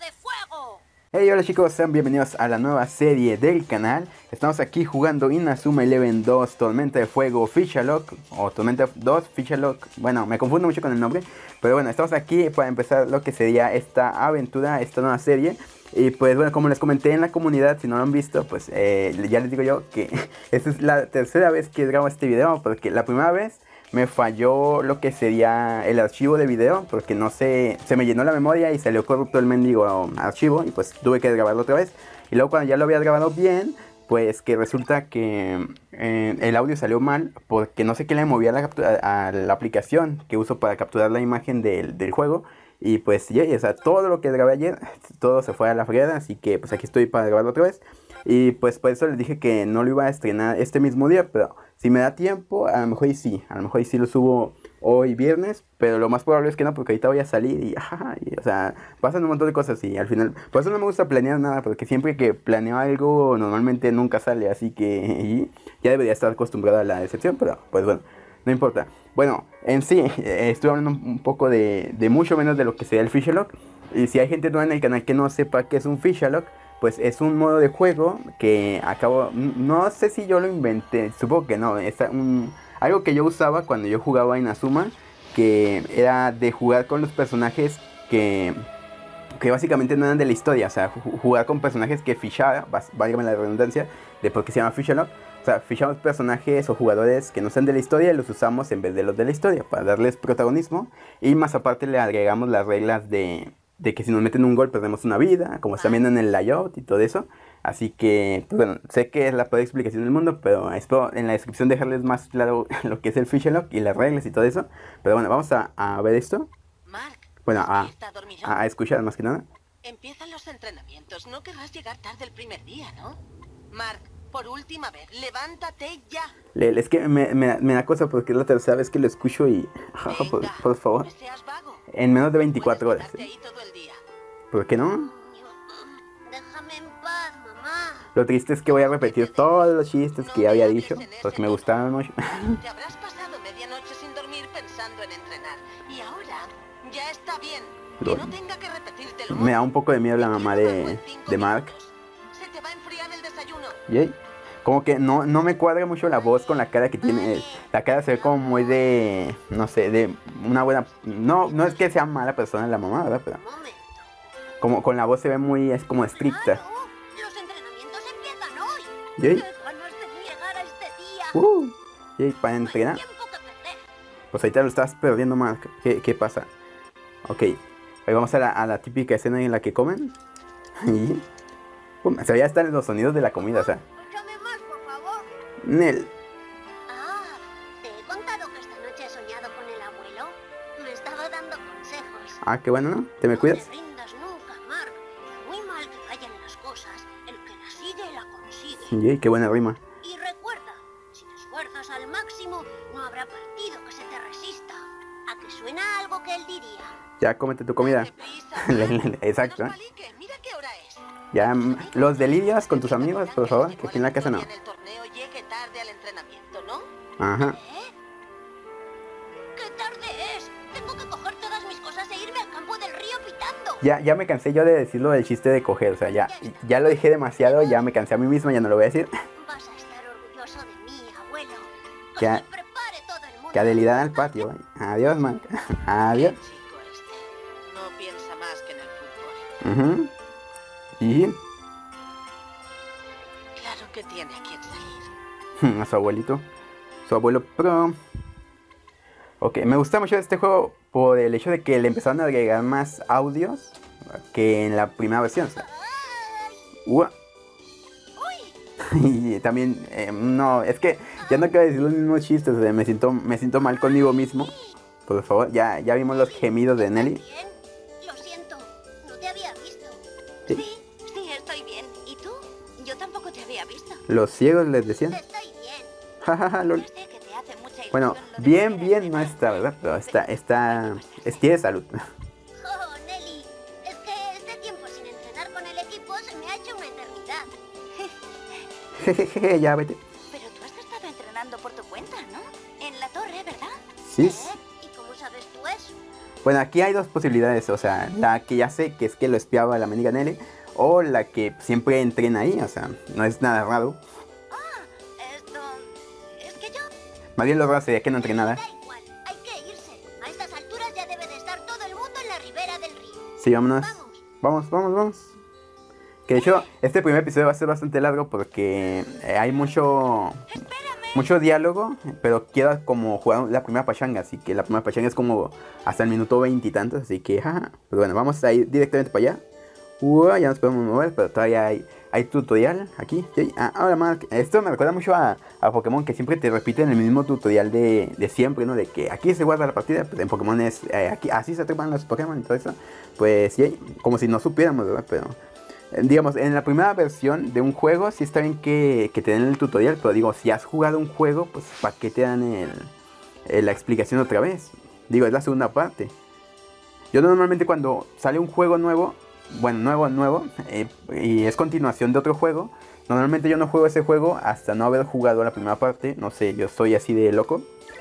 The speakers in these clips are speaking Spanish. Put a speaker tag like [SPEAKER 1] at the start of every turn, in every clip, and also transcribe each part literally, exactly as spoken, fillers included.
[SPEAKER 1] de fuego.
[SPEAKER 2] Hey, hola chicos, sean bienvenidos a la nueva serie del canal. Estamos aquí jugando Inazuma Eleven dos Tormenta de Fuego Fish-a-Lock, o Tormenta dos Fish-a-Lock. Bueno, me confundo mucho con el nombre, pero bueno, estamos aquí para empezar lo que sería esta aventura, esta nueva serie. Y pues bueno, como les comenté en la comunidad, si no lo han visto, pues eh, ya les digo yo que esta es la tercera vez que grabo este video, porque la primera vez me falló lo que sería el archivo de video, porque no sé, se me llenó la memoria y salió corrupto el mendigo archivo, y pues tuve que grabarlo otra vez. Y luego cuando ya lo había grabado bien, pues que resulta que eh, el audio salió mal, porque no sé qué le movía a la, a, a la aplicación que uso para capturar la imagen del, del juego. Y pues ya, o sea, todo lo que grabé ayer, todo se fue a la fregada, así que pues aquí estoy para grabarlo otra vez. Y pues por eso les dije que no lo iba a estrenar este mismo día, pero si me da tiempo, a lo mejor y sí, a lo mejor y sí lo subo hoy viernes, pero lo más probable es que no, porque ahorita voy a salir y, ajá, y o sea, pasan un montón de cosas y al final, por eso no me gusta planear nada, porque siempre que planeo algo, normalmente nunca sale, así que y ya debería estar acostumbrado a la decepción, pero pues bueno, no importa. Bueno, en sí, eh, estoy hablando un poco de, de mucho menos de lo que sería el Fish-a-Lock, y si hay gente nueva en el canal que no sepa qué es un Fish-a-Lock, pues es un modo de juego que acabo, no sé si yo lo inventé, supongo que no, es un, algo que yo usaba cuando yo jugaba a Inazuma, que era de jugar con los personajes que, que básicamente no eran de la historia, o sea, jugar con personajes que fichaba, válgame la redundancia, de por qué se llama Fish-a-Lock, o sea, fichamos personajes o jugadores que no sean de la historia y los usamos en vez de los de la historia, para darles protagonismo, y más aparte le agregamos las reglas de... de que si nos meten un gol perdemos una vida, como están viendo en el layout y todo eso. Así que, pues bueno, sé que es la peor explicación del mundo, pero espero en la descripción dejarles más claro lo que es el Fish-a-Lock y las reglas y todo eso. Pero bueno, vamos a, a ver esto.
[SPEAKER 1] Mark,
[SPEAKER 2] Bueno, a,
[SPEAKER 1] ¿está dormido?
[SPEAKER 2] a, a escuchar más que nada.
[SPEAKER 1] Empiezan los entrenamientos. No querrás llegar tarde el primer día, ¿no? Mark, por última vez, levántate ya.
[SPEAKER 2] Le, es que me, me, me da cosa porque es la tercera vez que lo escucho y... por,
[SPEAKER 1] Venga,
[SPEAKER 2] por favor.
[SPEAKER 1] no seas vago.
[SPEAKER 2] En menos de veinticuatro
[SPEAKER 1] Puedes
[SPEAKER 2] horas.
[SPEAKER 1] quedarte ahí todo el día.
[SPEAKER 2] ¿Por qué no?
[SPEAKER 1] Déjame en paz, mamá.
[SPEAKER 2] Lo triste es que voy a repetir todos los chistes
[SPEAKER 1] No
[SPEAKER 2] que ya
[SPEAKER 1] me
[SPEAKER 2] había
[SPEAKER 1] hables
[SPEAKER 2] dicho,
[SPEAKER 1] en ese
[SPEAKER 2] porque me
[SPEAKER 1] tono.
[SPEAKER 2] gustaban mucho.
[SPEAKER 1] Te habrás pasado medianoche sin dormir pensando en entrenar. Y ahora ya está bien. Que no tenga que repetírtelo.
[SPEAKER 2] Me da un poco de miedo la mamá de, de Mark.
[SPEAKER 1] Se te va a enfriar el desayuno.
[SPEAKER 2] ¿Y? Como que no, no me cuadra mucho la voz con la cara que tiene. La cara se ve como muy de... No sé, de una buena... No, no es que sea mala persona la mamá, ¿verdad? Pero como con la voz se ve muy... Es como estricta.
[SPEAKER 1] Los entrenamientos empiezan hoy.
[SPEAKER 2] ¿Y?
[SPEAKER 1] Qué ganas de llegar a este día.
[SPEAKER 2] Uh, ¿Y para entrenar?
[SPEAKER 1] Tiempo que perder.
[SPEAKER 2] Pues ahorita lo estás perdiendo, Mark. ¿Qué, qué pasa? Ok. Ahí vamos a la, a la típica escena en la que comen. Y... Um, o sea, ya están los sonidos de la comida, o sea.
[SPEAKER 1] Escúchame más, por favor.
[SPEAKER 2] Nel.
[SPEAKER 1] Ah, ¿te he contado que esta noche he soñado con el abuelo? Me estaba dando consejos.
[SPEAKER 2] Ah, qué bueno, ¿no? ¿Te me cuidas?
[SPEAKER 1] No te rindas nunca, Mark. Por muy mal que vayan las cosas, el que la sigue la consigue.
[SPEAKER 2] Y qué buena rima.
[SPEAKER 1] Y recuerda, si te esfuerzas al máximo, no habrá partido que se te resista. ¿A que suena algo que él diría?
[SPEAKER 2] Ya cómete tu comida.
[SPEAKER 1] Date prisa,
[SPEAKER 2] Exacto.
[SPEAKER 1] no nos palique, mira qué hora es.
[SPEAKER 2] Ya, mm, los delirios con tus amigos, por favor, que aquí en la casa no.
[SPEAKER 1] En el torneo llegue tarde al entrenamiento, ¿no?
[SPEAKER 2] Ajá.
[SPEAKER 1] ¿Eh? ¿Qué tarde es? Tengo que coger todas mis cosas e irme al campo del río pitando.
[SPEAKER 2] Ya, ya me cansé yo de decirlo del chiste de coger, o sea, ya, ya lo dije demasiado, ya me cansé a mí mismo, ya no lo voy a decir.
[SPEAKER 1] Vas a estar orgulloso de mí, abuelo.
[SPEAKER 2] Que,
[SPEAKER 1] Cuando prepare todo el mundo.
[SPEAKER 2] que adelidad al patio. ¿Eh? Adiós, man. Adiós.
[SPEAKER 1] El chico este no piensa más que en el fútbol.
[SPEAKER 2] Uh-huh. Y
[SPEAKER 1] Claro que tiene a quien salir.
[SPEAKER 2] a su abuelito. Su abuelo pro. Ok, me gusta mucho este juego por el hecho de que le empezaron a agregar más audios que en la primera versión. O sea. Ua. Y también, eh, no, es que ya no quiero decir los mismos chistes, o sea, me siento, me siento mal conmigo mismo. Por favor, ya, ya vimos los gemidos de Nelly.
[SPEAKER 1] Bien, lo siento, no te había visto.
[SPEAKER 2] ¿Sí?
[SPEAKER 1] Sí, sí, estoy bien. ¿Y tú? Yo tampoco te había visto.
[SPEAKER 2] Los ciegos les decían.
[SPEAKER 1] Estoy bien.
[SPEAKER 2] Jajaja, lol.
[SPEAKER 1] Ya sé que te hace mucha ilusión
[SPEAKER 2] Bueno,
[SPEAKER 1] lo de
[SPEAKER 2] bien,
[SPEAKER 1] volver a
[SPEAKER 2] bien no
[SPEAKER 1] entrenar.
[SPEAKER 2] está, ¿verdad? Pero está, está, es, tiene salud.
[SPEAKER 1] Oh, Nelly, es que este tiempo sin entrenar con el equipo se me ha hecho una eternidad.
[SPEAKER 2] Jejeje, ya vete.
[SPEAKER 1] Pero tú has estado entrenando por tu cuenta, ¿no? En la torre, ¿verdad?
[SPEAKER 2] Sí.
[SPEAKER 1] ¿Eh? ¿Y cómo sabes tú eso?
[SPEAKER 2] Bueno, aquí hay dos posibilidades, o sea, la que ya sé, que es que lo espiaba a la mendiga Nelly, o la que siempre entrena ahí, o sea, no es nada raro.
[SPEAKER 1] Ah, esto... es que yo...
[SPEAKER 2] Más bien lo raro sería que no entrenara.
[SPEAKER 1] Da igual, hay que irse. A estas alturas ya debe de estar todo el mundo en la ribera del río.
[SPEAKER 2] Sí, vámonos.
[SPEAKER 1] Vamos.
[SPEAKER 2] Vamos, vamos, vamos. Que de hecho, este primer episodio va a ser bastante largo porque eh, hay mucho...
[SPEAKER 1] Espérame.
[SPEAKER 2] Mucho diálogo, pero quiero como jugar la primera pachanga, así que la primera pachanga es como hasta el minuto veinte y tantos, así que jaja. Pues bueno, vamos a ir directamente para allá. Uy, ya nos podemos mover, pero todavía hay, hay tutorial aquí. Sí. Ah, ahora Mark, esto me recuerda mucho a, a Pokémon, que siempre te repiten el mismo tutorial de, de siempre, ¿no? De que aquí se guarda la partida, pues en Pokémon es eh, aquí, así se atrapan los Pokémon y todo eso. Pues sí, como si no supiéramos, ¿verdad? Pero... digamos, en la primera versión de un juego sí está bien que, que te den el tutorial, pero digo, si has jugado un juego, pues ¿para qué te dan el, el, la explicación otra vez? Digo, es la segunda parte. Yo normalmente cuando sale un juego nuevo, bueno, nuevo, nuevo, eh, y es continuación de otro juego, normalmente yo no juego ese juego hasta no haber jugado la primera parte, no sé, yo soy así de loco.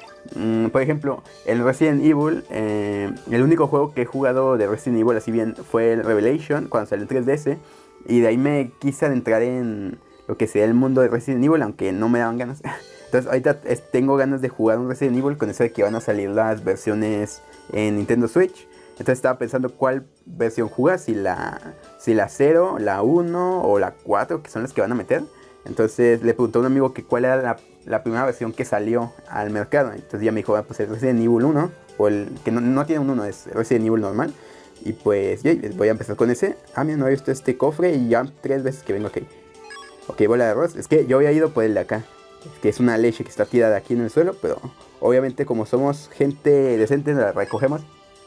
[SPEAKER 2] Mm, por ejemplo, el Resident Evil, eh, el único juego que he jugado de Resident Evil así bien fue el Revelation, cuando salió en tres D S. Y de ahí me quise adentrar en lo que sería el mundo de Resident Evil, aunque no me daban ganas. Entonces ahorita es, tengo ganas de jugar un Resident Evil con eso de que van a salir las versiones en Nintendo Switch. Entonces estaba pensando cuál versión jugar, si la, si la cero, la uno o la cuatro, que son las que van a meter. Entonces le pregunté a un amigo que cuál era la, la primera versión que salió al mercado. Entonces ya me dijo, ah, pues el Resident Evil uno, o el que no, no tiene un uno, es Resident Evil normal. Y pues ya, voy a empezar con ese. Ah, mira, no había visto este cofre y ya tres veces que vengo aquí. Ok, bola de arroz. Es que yo había ido por el de acá, es que es una leche que está tirada aquí en el suelo, pero obviamente como somos gente decente la recogemos.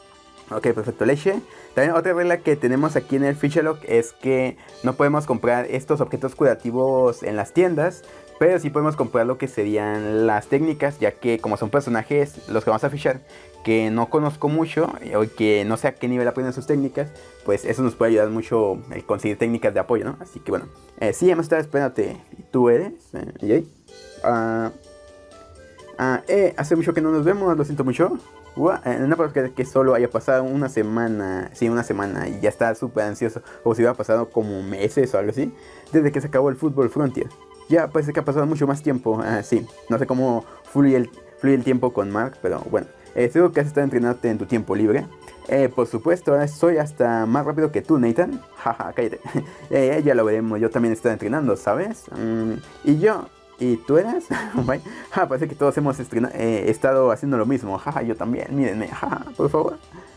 [SPEAKER 2] Ok, perfecto, leche. También otra regla que tenemos aquí en el Fichalog es que no podemos comprar estos objetos curativos en las tiendas, pero sí podemos comprar lo que serían las técnicas, ya que como son personajes los que vamos a fichar que no conozco mucho o que no sé a qué nivel aprenden sus técnicas, pues eso nos puede ayudar mucho el conseguir técnicas de apoyo, ¿no? Así que bueno, eh, sí, hemos estado esperándote. ¿Tú eres? Eh, ¿Y ahí? Ah, ah, eh, hace mucho que no nos vemos, lo siento mucho. Uh, eh, no puedo creer que solo haya pasado una semana, sí, una semana y ya está súper ansioso, como si hubiera pasado como meses o algo así, desde que se acabó el Fútbol Frontier. Ya parece que ha pasado mucho más tiempo, ah, sí, no sé cómo fluye el, fluye el tiempo con Mark, pero bueno, eh, seguro que has estado entrenándote en tu tiempo libre. Eh, por supuesto, ahora soy hasta más rápido que tú, Nathan. Jaja, cállate. eh, ya lo veremos, yo también estoy entrenando, ¿sabes? Mm, y yo... ¿Y tú eras? ja, parece que todos hemos eh, estado haciendo lo mismo. Jaja, yo también, mírenme. Jaja, por favor.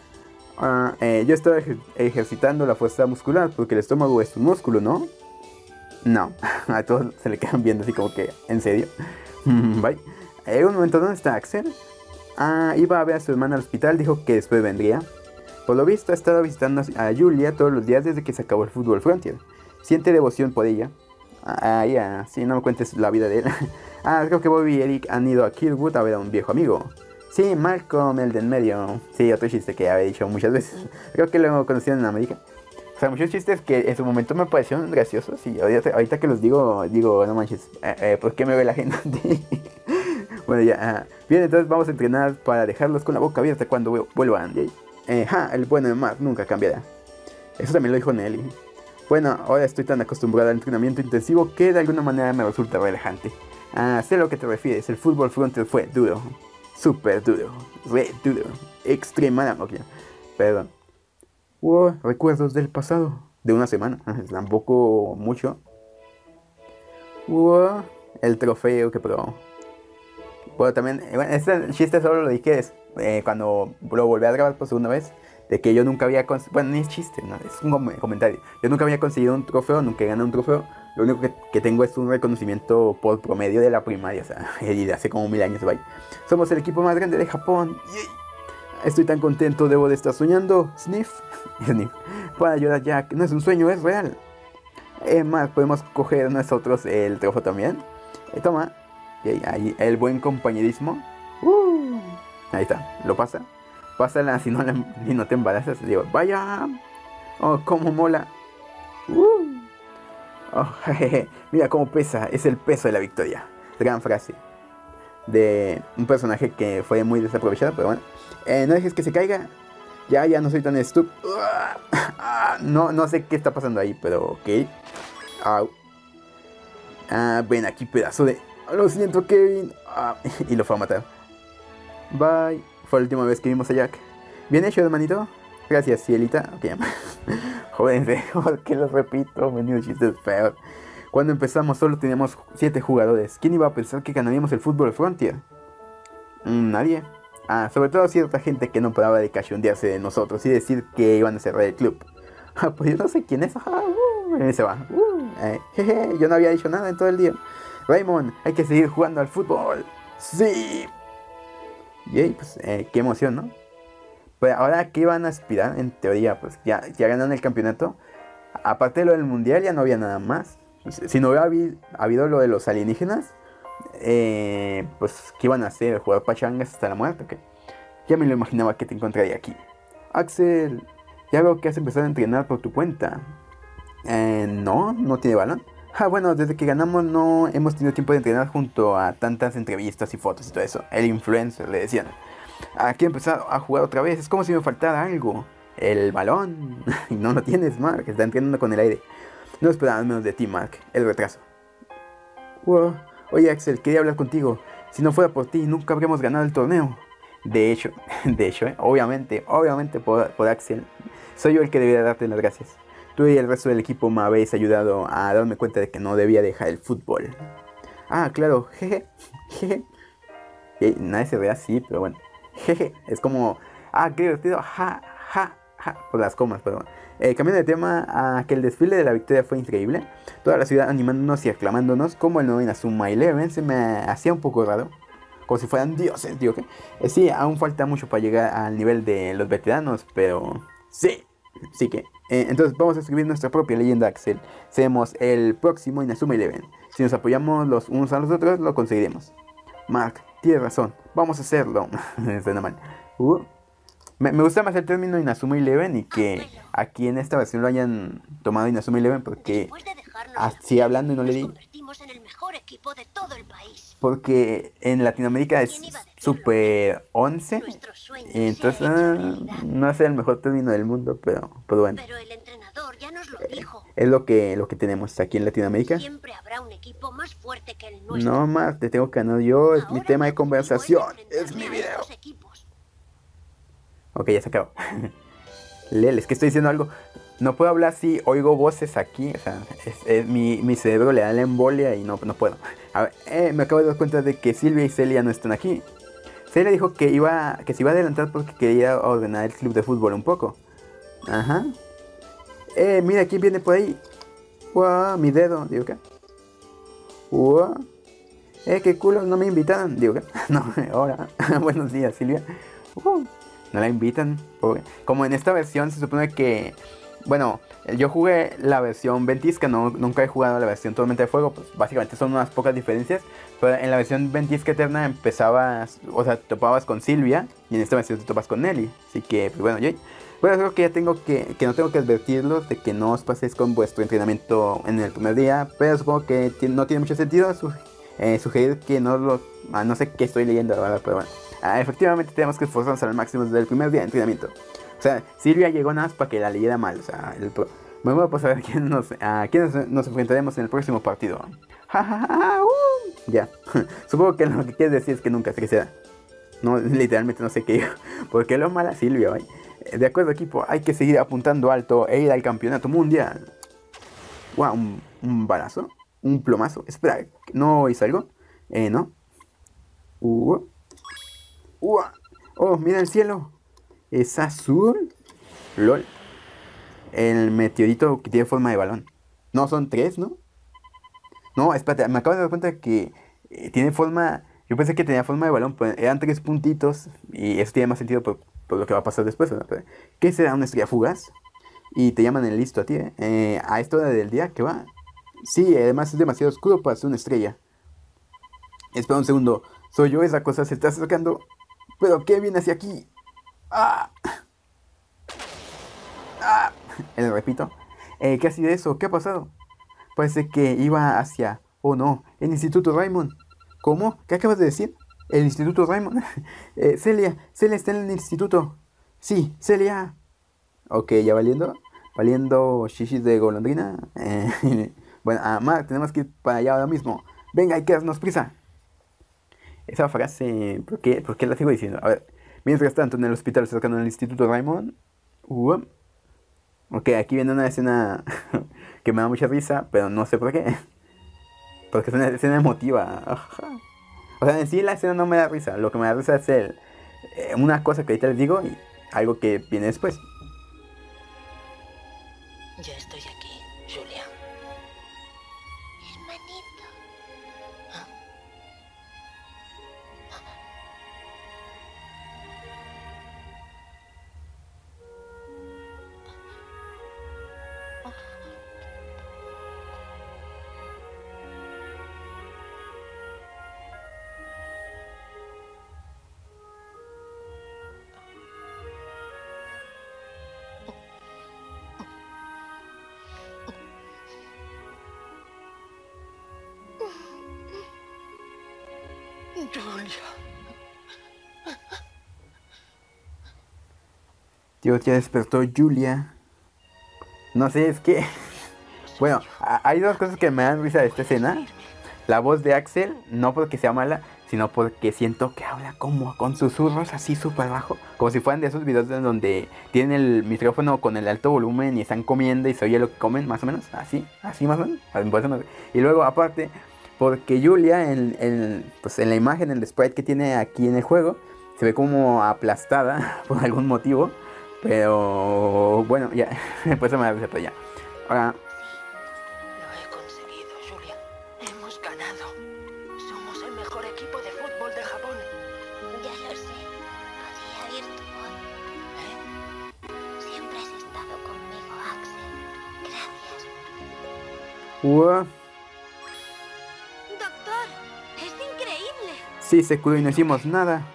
[SPEAKER 2] Uh, eh, yo estaba ejer ejercitando la fuerza muscular porque el estómago es un músculo, ¿no? No, a todos se le quedan viendo así como que, ¿en serio? Bye. Eh, un momento, ¿dónde está Axel? Ah, iba a ver a su hermana al hospital, dijo que después vendría. Por lo visto ha estado visitando a Julia todos los días desde que se acabó el Fútbol Frontier. Siente devoción por ella. Ah, ya, yeah. Sí, no me cuentes la vida de él. Ah, creo que Bobby y Eric han ido a Kirkwood a ver a un viejo amigo. Sí, Malcolm, el de en medio. Sí, otro chiste que había dicho muchas veces. Creo que lo conocieron en América. O sea, muchos chistes que en su momento me parecieron graciosos. Y ahorita, ahorita que los digo, digo, no manches, eh, eh, ¿por qué me ve la gente? Bueno, ya. Ah. Bien, entonces vamos a entrenar para dejarlos con la boca abierta cuando vuelvan. Eh, ja, el bueno de Mark nunca cambiará. Eso también lo dijo Nelly. Bueno, ahora estoy tan acostumbrado al entrenamiento intensivo que de alguna manera me resulta relajante. Ah, sé a lo que te refieres, el Fútbol Frontier fue duro. Súper duro, re duro, extremadamente. Perdón. Wow, recuerdos del pasado, de una semana, tampoco mucho. Wow, el trofeo que probó. Bueno, también, bueno, este chiste solo lo dije eh, cuando lo volví a grabar por segunda vez. De que yo nunca había conseguido, bueno, ni es chiste, no, es un comentario. Yo nunca había conseguido un trofeo, nunca he ganado un trofeo. Lo único que, que tengo es un reconocimiento por promedio de la primaria, o sea, y de hace como mil años, vaya. Somos el equipo más grande de Japón. ¡Yay! Estoy tan contento, debo de estar soñando. Sniff, Sniff. Para ayudar a Jack, no es un sueño, es real. Es más, podemos coger nosotros el trofeo también. Eh, toma. Y ahí, el buen compañerismo. Uh, ahí está, lo pasa. Pásala si no, la, si no te embarazas. Digo, vaya. Oh, cómo mola. Uh. Oh, jejeje. Mira cómo pesa. Es el peso de la victoria. Gran frase. De un personaje que fue muy desaprovechado, pero bueno. Eh, no dejes que se caiga. Ya, ya no soy tan estúpido. No, no sé qué está pasando ahí, pero ok. Au. Ah, ven aquí, pedazo de... Lo siento, Kevin. Ah, y lo fue a matar. Bye. Fue la última vez que vimos a Jack. Bien hecho, hermanito. Gracias, Cielita. Ok. Jódense, porque lo repito. Menudo chiste feo. Cuando empezamos solo teníamos siete jugadores. ¿Quién iba a pensar que ganaríamos el fútbol Frontier? Mm, nadie. Ah, sobre todo cierta gente que no paraba de cachondearse de nosotros y decir que iban a cerrar el club. Ah, pues yo no sé quién es. Ah, uh, ahí se va. Uh, eh, jeje, yo no había dicho nada en todo el día. Raymond, hay que seguir jugando al fútbol. Sí. Yay, pues eh, qué emoción, ¿no? Pues ahora, ¿qué van a aspirar? En teoría, pues ya, ya ganaron el campeonato. Aparte de lo del mundial, ya no había nada más. Si no hubiera habido, habido lo de los alienígenas, eh, pues, ¿qué iban a hacer? ¿Jugar pachangas hasta la muerte? ¿Qué? Ya me lo imaginaba que te encontraría aquí. Axel, ya veo que has empezado a entrenar por tu cuenta. Eh, no, no tiene balón. Ah, bueno, desde que ganamos no hemos tenido tiempo de entrenar junto a tantas entrevistas y fotos y todo eso. El influencer, le decían. Aquí he empezado a jugar otra vez. Es como si me faltara algo. El balón. Y no lo tienes, Mark. Está entrenando con el aire. No esperaba menos de ti, Mark. El retraso. Wow. Oye, Axel, quería hablar contigo. Si no fuera por ti, nunca habríamos ganado el torneo. De hecho, de hecho, ¿eh? obviamente, obviamente por, por Axel. Soy yo el que debería darte las gracias. Tú y el resto del equipo me habéis ayudado a darme cuenta de que no debía dejar el fútbol. Ah, claro, jeje, jeje. Y nadie se ve así, pero bueno. Jeje, es como... Ah, qué divertido, ja, ja, ja. Por las comas, pero bueno. Eh, cambiando de tema, a que el desfile de la victoria fue increíble. Toda la ciudad animándonos y aclamándonos. Como el nuevo Inazuma Eleven se me hacía un poco raro. Como si fueran dioses, digo que... Eh, sí, aún falta mucho para llegar al nivel de los veteranos, pero... Sí, sí que... Eh, entonces vamos a escribir nuestra propia leyenda, Axel. Seremos el próximo Inazuma Eleven. Si nos apoyamos los unos a los otros, lo conseguiremos. Mark, tienes razón. Vamos a hacerlo. Suena mal. Uh. Me, me gusta más el término Inazuma Eleven y que aquí en esta versión lo hayan tomado Inazuma Eleven porque así hablando y no le di.
[SPEAKER 1] En el mejor equipo de todo el país.
[SPEAKER 2] Porque en Latinoamérica es Super once. Entonces ah, no es el mejor término del mundo, pero, pero bueno.
[SPEAKER 1] Pero el entrenador ya nos lo dijo.
[SPEAKER 2] Es lo que, lo que tenemos aquí en Latinoamérica.
[SPEAKER 1] Siempre habrá un equipo más fuerte que el nuestro.
[SPEAKER 2] No más, te tengo que ganar yo, es mi tema de conversación, es mi video. Ok, ya se acabó. Lel, es que estoy diciendo algo. No puedo hablar si oigo voces aquí. O sea, es, es, mi, mi cerebro le da la embolia y no, no puedo. A ver, eh, me acabo de dar cuenta de que Silvia y Celia no están aquí. Celia dijo que iba que se iba a adelantar porque quería ordenar el club de fútbol un poco. Ajá. Eh, mira, ¿quién viene por ahí? Wow, mi dedo. Digo, ¿qué? Wow. Eh, qué culo, no me invitaron. Digo, ¿qué? No, ahora. Buenos días, Silvia. Uh. No la invitan, pobre. Como en esta versión se supone que... Bueno, yo jugué la versión ventisca, no, nunca he jugado la versión Tormenta de Fuego. Pues básicamente son unas pocas diferencias. Pero en la versión ventisca eterna empezabas... O sea, topabas con Silvia. Y en esta versión te topas con Nelly. Así que, pues bueno, yo... Bueno, creo que ya tengo que... Que no tengo que advertirlos de que no os paséis con vuestro entrenamiento en el primer día. Pero supongo que no tiene mucho sentido su, eh, sugerir que no lo... Ah, no sé qué estoy leyendo, la verdad, pero bueno. Ah, efectivamente tenemos que esforzarnos al máximo desde el primer día de entrenamiento. O sea, Silvia llegó nada más para que la leyera mal. O sea, el pro... me voy a pasar a quién nos, a quién nos, nos enfrentaremos en el próximo partido. Ja, ja, ja, uh. Ya. Supongo que lo que quieres decir es que nunca se será. No, literalmente no sé qué digo. Porque lo mala Silvia, ¿vale? De acuerdo, equipo, hay que seguir apuntando alto e ir al campeonato mundial. Wow, un, un balazo. Un plomazo. Espera, ¿no oís algo? Eh, ¿no? Uh. Uh, oh, mira el cielo. Es azul. Lol. El meteorito que tiene forma de balón. No, son tres, ¿no? No, espérate, me acabo de dar cuenta que eh, tiene forma... Yo pensé que tenía forma de balón, pero eran tres puntitos. Y eso tiene más sentido por, por lo que va a pasar después, ¿no? ¿Qué será una estrella fugaz? Y te llaman el listo a ti, ¿eh? eh a esta hora del día, ¿qué va? Sí, además es demasiado oscuro para ser una estrella. Espera un segundo. Soy yo, esa cosa se está acercando. ¿Pero qué viene hacia aquí? ¡Ah! ¡Ah! Le repito. Eh, ¿Qué ha sido eso? ¿Qué ha pasado? Parece que iba hacia... Oh no, el Instituto Raymond. ¿Cómo? ¿Qué acabas de decir? ¿El Instituto Raymond? eh, Celia, Celia está en el instituto. Sí, Celia. Ok, ya valiendo. Valiendo shishis de golondrina. Eh, bueno, ah, Mark, tenemos que ir para allá ahora mismo. Venga, hay que darnos prisa. Esa frase, ¿por qué, por qué la sigo diciendo? A ver, mientras tanto, en el hospital cercano al Instituto Raymond. Uh, ok, aquí viene una escena que me da mucha risa, pero no sé por qué. Porque es una escena emotiva. Ajá. O sea, en sí la escena no me da risa. Lo que me da risa es el, eh, una cosa que ahorita les digo y algo que viene después.
[SPEAKER 1] Ya estoy aquí, Julia.
[SPEAKER 3] Hermanito.
[SPEAKER 1] Julia.
[SPEAKER 2] Dios, ya despertó Julia. No sé, es que... Bueno, a- hay dos cosas que me dan risa de esta escena. La voz de Axel, no porque sea mala, sino porque siento que habla como con susurros así súper bajo. Como si fueran de esos videos en donde tienen el micrófono con el alto volumen y están comiendo y se oye lo que comen, más o menos. Así, así más o menos. Así, por eso no sé. Y luego aparte, porque Julia en, en, pues en la imagen, en el sprite que tiene aquí en el juego, se ve como aplastada por algún motivo. Pero bueno, ya, por eso me da risa, pero ya. Ahora,
[SPEAKER 1] Lo he conseguido, Julia. Hemos ganado. Somos el mejor equipo de fútbol de Japón.
[SPEAKER 3] Ya lo sé. Podía oír tu voz.
[SPEAKER 1] ¿Eh?
[SPEAKER 3] Siempre has estado conmigo, Axel. Gracias.
[SPEAKER 2] uh,
[SPEAKER 3] Doctor, es increíble.
[SPEAKER 2] sí, se curó y no hicimos nada.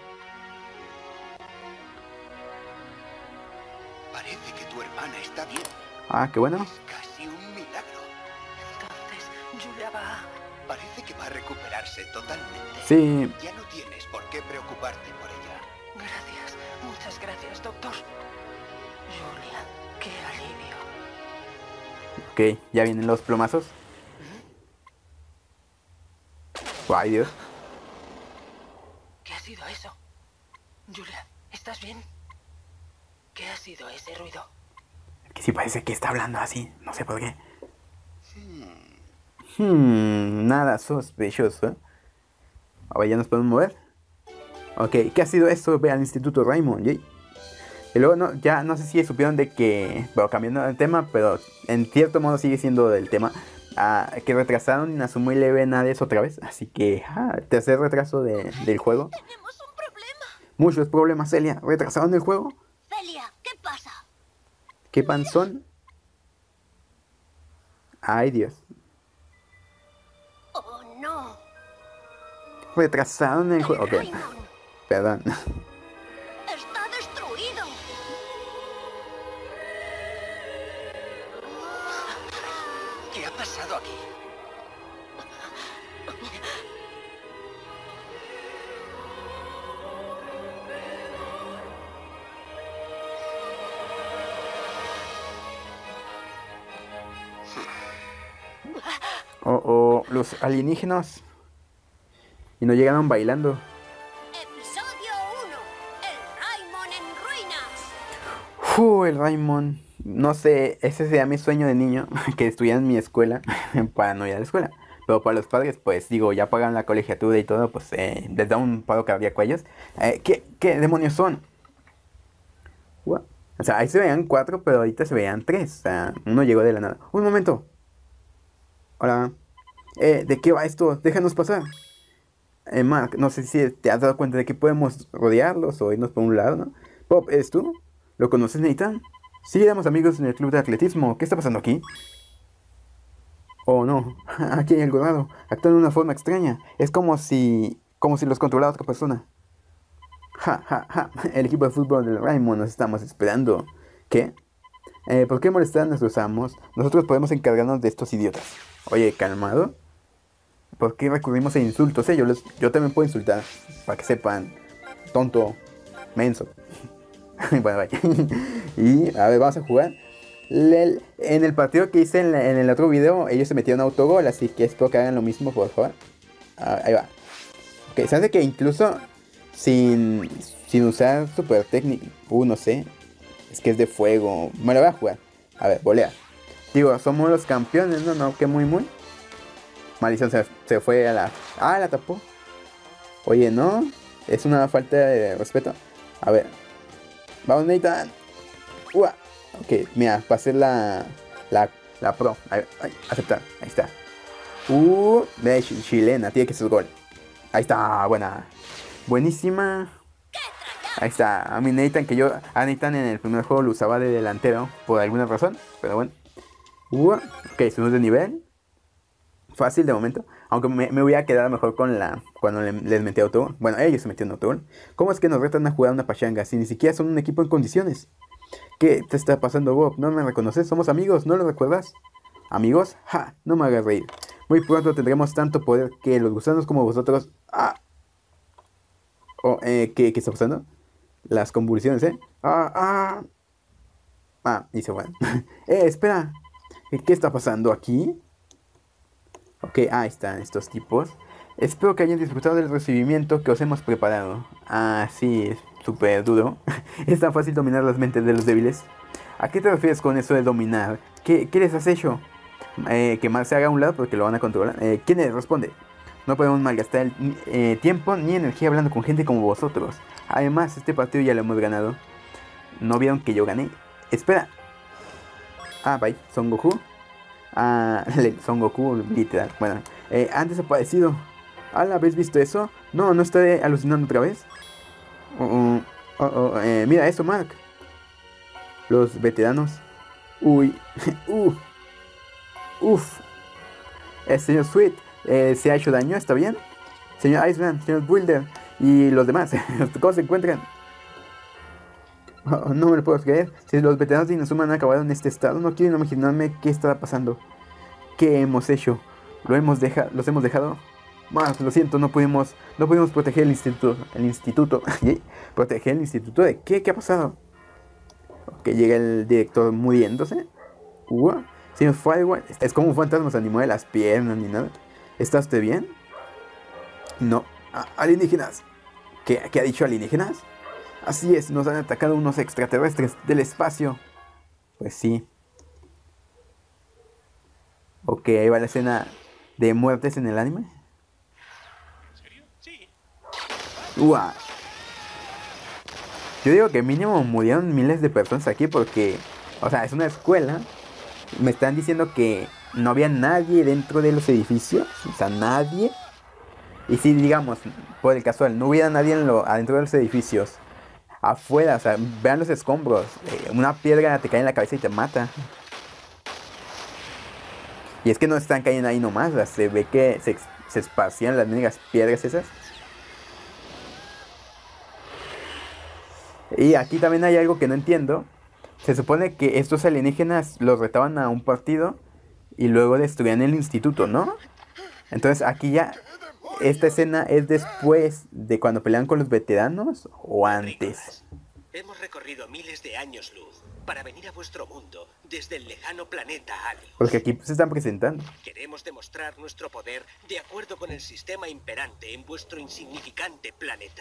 [SPEAKER 4] Parece que tu hermana está bien.
[SPEAKER 2] Ah, qué bueno.
[SPEAKER 4] Es casi un milagro.
[SPEAKER 1] Entonces, Julia va...
[SPEAKER 4] Parece que va a recuperarse totalmente.
[SPEAKER 2] Sí,
[SPEAKER 4] Ya no tienes por qué preocuparte por ella.
[SPEAKER 1] Gracias, muchas gracias, doctor. Julia, qué alivio.
[SPEAKER 2] ok, ya vienen los plomazos. Ay, Dios.
[SPEAKER 1] ¿Qué ha sido eso? Julia, ¿estás bien? ¿Qué ha sido ese ruido?
[SPEAKER 2] Que sí parece que está hablando así. No sé por qué. Hmm, nada sospechoso. Ahora ya nos podemos mover. Ok, ¿qué ha sido esto? Ve al Instituto Raymond. ¿Sí? Y luego no, ya no sé si supieron de que, bueno, cambiando el tema, pero en cierto modo sigue siendo del tema, ah, que retrasaron Inazuma Eleven Hades otra vez. Así que, ah, tercer retraso de, del juego.
[SPEAKER 3] Tenemos un problema.
[SPEAKER 2] Muchos problemas, Celia. ¿Retrasaron el juego?
[SPEAKER 3] Celia, ¿qué pasa?
[SPEAKER 2] ¿Qué panzón? Ay, Dios.
[SPEAKER 3] Oh, no.
[SPEAKER 2] Retrasaron el juego. Ok,
[SPEAKER 3] Raymond
[SPEAKER 2] perdón.
[SPEAKER 3] está destruido.
[SPEAKER 4] ¿Qué ha pasado aquí?
[SPEAKER 2] Oh, oh, los alienígenas. Y no llegaron bailando.
[SPEAKER 3] Episodio uno. El Raymond en ruinas.
[SPEAKER 2] Fu, el Raymond. No sé, ese sería mi sueño de niño, que estuviera en mi escuela, para no ir a la escuela. Pero para los padres, pues digo, ya pagan la colegiatura y todo, pues eh, les da un paro cardíaco a ellos. Eh, ¿qué, ¿Qué demonios son? What? O sea, ahí se veían cuatro, pero ahorita se veían tres. O sea, uno llegó de la nada. Un momento. Hola. Eh, ¿de qué va esto? Déjanos pasar. Eh, Mark, no sé si te has dado cuenta de que podemos rodearlos o irnos por un lado, ¿no? Bob, ¿eres tú? ¿Lo conoces, Nathan? Sí, éramos amigos en el club de atletismo. ¿Qué está pasando aquí? Oh, no. Aquí hay algo raro. Actúan de una forma extraña. Es como si... como si los controlara otra persona. Ja, ja, ja. El equipo de fútbol del Raymond nos estamos esperando. ¿Qué? Eh, ¿por qué molestar a nuestros amos? Nosotros podemos encargarnos de estos idiotas. Oye, calmado. ¿Por qué recurrimos a insultos? Eh, yo, les, yo también puedo insultar. Para que sepan. Tonto. Menso. Bueno, vaya. Y a ver, vamos a jugar. Le- en el partido que hice en, la- en el otro video, ellos se metieron autogol, así que espero que hagan lo mismo, por favor. Ah, ahí va. Ok, se hace que incluso sin, sin usar super técnica, uh, no sé, es que es de fuego. Me lo voy a jugar. A ver, volea. Digo, somos los campeones, no, no, que muy, muy. Maldición, se, se fue a la... Ah, la tapó. Oye, no, es una falta de respeto. A ver. Vamos, Nathan. Ua. Ok, mira, para hacer la, la, la pro. Ahí, ahí, aceptar, ahí está. Uh, de ch- chilena, tiene que ser gol. Ahí está, buena. Buenísima. Ahí está, a mi Nathan, que yo a Nathan en el primer juego lo usaba de delantero por alguna razón, pero bueno. Uh, ok, subimos de nivel. Fácil de momento. Aunque me, me voy a quedar mejor con la... Cuando le- les metí autogol. Bueno, ellos se metieron autogol. ¿Cómo es que nos retan a jugar una pachanga si ni siquiera son un equipo en condiciones? ¿Qué te está pasando, Bob? ¿No me reconoces? Somos amigos, ¿no lo recuerdas? ¿Amigos? ¡Ja! No me hagas reír. Muy pronto tendremos tanto poder que los gusanos como vosotros... ¡Ah! Oh, eh, ¿qué, ¿Qué está pasando? Las convulsiones, ¿eh? ¡Ah! ¡Ah! Ah, y se van. ¡Eh, espera! ¿Qué, ¿Qué está pasando aquí? Ok, ahí están estos tipos. Espero que hayan disfrutado del recibimiento que os hemos preparado. Ah, sí, es súper duro. Es tan fácil dominar las mentes de los débiles. ¿A qué te refieres con eso de dominar? ¿Qué, qué les has hecho? Eh, que mal se haga a un lado porque lo van a controlar. Eh, ¿Quién les responde? No podemos malgastar el, eh, tiempo ni energía hablando con gente como vosotros. Además, este partido ya lo hemos ganado. ¿No vieron que yo gané? Espera. Ah, bye. Son Goku. Ah, Son Goku, literal. Bueno, eh, han desaparecido. ¿Ala, habéis visto eso? No, no estaré alucinando otra vez. Oh, oh, oh, oh, eh, mira eso, Mark. Los veteranos. Uy. uh. Uf. El señor Sweet eh, se ha hecho daño, ¿está bien? Señor Iceman, señor Builder y los demás. ¿Cómo se encuentran? Oh, no me lo puedo creer. Si los veteranos de Inazuma han acabado en este estado, no quiero imaginarme qué estará pasando. ¿Qué hemos hecho? ¿Lo hemos deja ¿Los hemos dejado? Más, lo siento, no pudimos, no pudimos proteger el instituto. El instituto. ¿Proteger el instituto de qué? ¿Qué ha pasado? Ok, llega el director muriéndose. Uh, señor Firewall, es como un fantasma, se animó de las piernas ni nada. ¿Está usted bien? No. Ah, alienígenas. ¿Qué, ¿Qué ha dicho alienígenas? Así es, nos han atacado unos extraterrestres del espacio. Pues sí. Ok, ahí va la escena de muertes en el anime. Uah. Yo digo que mínimo murieron miles de personas aquí porque, o sea, es una escuela. Me están diciendo que no había nadie dentro de los edificios. O sea, nadie. Y si, digamos, por el casual, no hubiera nadie en lo, adentro de los edificios. Afuera, o sea, vean los escombros. Eh, una piedra te cae en la cabeza y te mata. Y es que no están cayendo ahí nomás. O sea, se ve que se, se esparcían las negras piedras esas. Y aquí también hay algo que no entiendo. Se supone que estos alienígenas los retaban a un partido y luego destruían el instituto, ¿no? Entonces aquí ya... ¿Esta escena es después de cuando pelean con los veteranos o antes?
[SPEAKER 5] Hemos recorrido miles de años luz para venir a vuestro mundo desde el lejano planeta Helios.
[SPEAKER 2] Porque aquí se están presentando.
[SPEAKER 5] Queremos demostrar nuestro poder de acuerdo con el sistema imperante en vuestro insignificante planeta.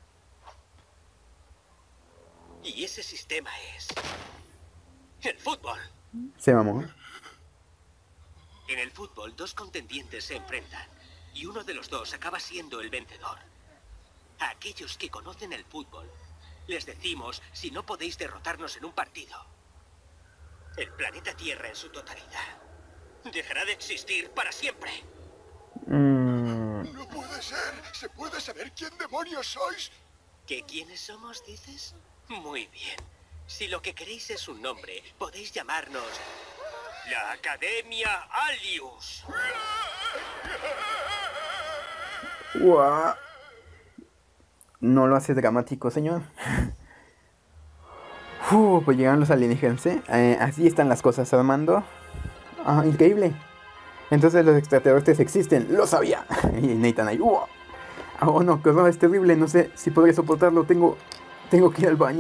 [SPEAKER 5] Y ese sistema es... el fútbol.
[SPEAKER 2] Se mamó.
[SPEAKER 5] En el fútbol, dos contendientes se enfrentan. Y uno de los dos acaba siendo el vencedor. A aquellos que conocen el fútbol, les decimos si no podéis derrotarnos en un partido, el planeta Tierra en su totalidad dejará de existir para siempre.
[SPEAKER 2] Mm.
[SPEAKER 4] No puede ser. ¿Se puede saber quién demonios sois?
[SPEAKER 5] ¿Qué quiénes somos, dices? Muy bien. Si lo que queréis es un nombre, podéis llamarnos la Academia Alius.
[SPEAKER 2] Uah. No lo hace dramático, señor. Uh, pues llegaron los alienígenas, ¿eh? Eh, así están las cosas, Armando. Ah, increíble. Entonces los extraterrestres existen, lo sabía. Y Nathan ahí, ¡uh! Oh no, qué horror, es terrible, no sé si podré soportarlo, tengo, tengo que ir al baño.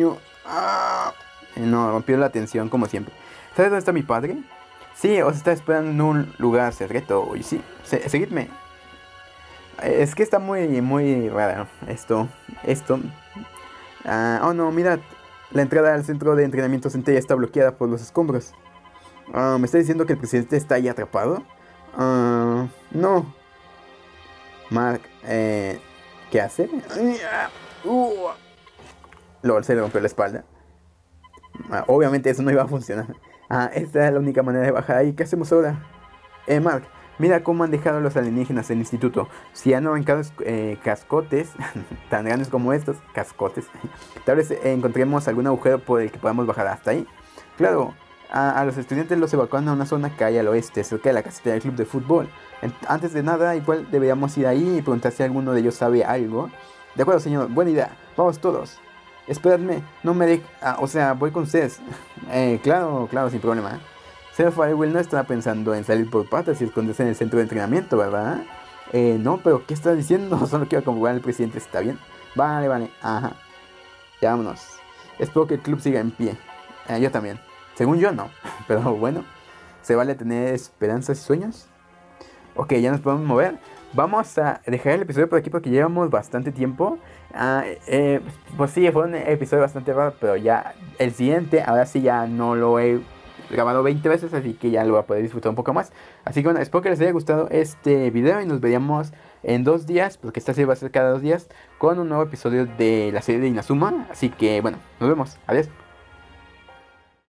[SPEAKER 2] Ah, no, rompió la tensión como siempre. ¿Sabes dónde está mi padre? Sí, os está esperando en un lugar secreto. Y sí, se, seguidme. Es que está muy, muy raro esto. Esto. Ah, oh no, mirad. La entrada al centro de entrenamiento Centella está bloqueada por los escombros. Ah, ¿me está diciendo que el presidente está ahí atrapado? Ah, no. Mark, eh, ¿qué hace? Uh, Lol, se le rompió la espalda. Ah, obviamente eso no iba a funcionar. Ah, esta es la única manera de bajar ahí. ¿Qué hacemos ahora? Eh, Mark, mira cómo han dejado a los alienígenas en el instituto. Si han arrancado eh, cascotes tan grandes como estos, cascotes, tal vez eh, encontremos algún agujero por el que podamos bajar hasta ahí. Claro, a, a los estudiantes los evacuan a una zona que hay al oeste, cerca de la caseta del club de fútbol. En, antes de nada, igual deberíamos ir ahí y preguntar si alguno de ellos sabe algo. De acuerdo, señor, buena idea. Vamos todos. Esperadme, no me deje... Ah, o sea, voy con ustedes. Eh, claro, claro, sin problema. Señor Firewheel no estaba pensando en salir por patas y esconderse en el centro de entrenamiento, ¿verdad? Eh, no, pero ¿qué estás diciendo? Solo quiero comprobar al presidente si está bien. Vale, vale, ajá. Ya vámonos. Espero que el club siga en pie. Eh, yo también. Según yo, no. Pero bueno, ¿se vale tener esperanzas y sueños? Ok, ya nos podemos mover. Vamos a dejar el episodio por aquí porque llevamos bastante tiempo. Ah, eh, pues sí, fue un episodio bastante raro, pero ya el siguiente, ahora sí ya no lo he grabado veinte veces, así que ya lo voy a poder disfrutar un poco más. Así que bueno, espero que les haya gustado este video y nos veríamos en dos días, porque esta serie va a ser cada dos días, con un nuevo episodio de la serie de Inazuma. Así que bueno, nos vemos, adiós.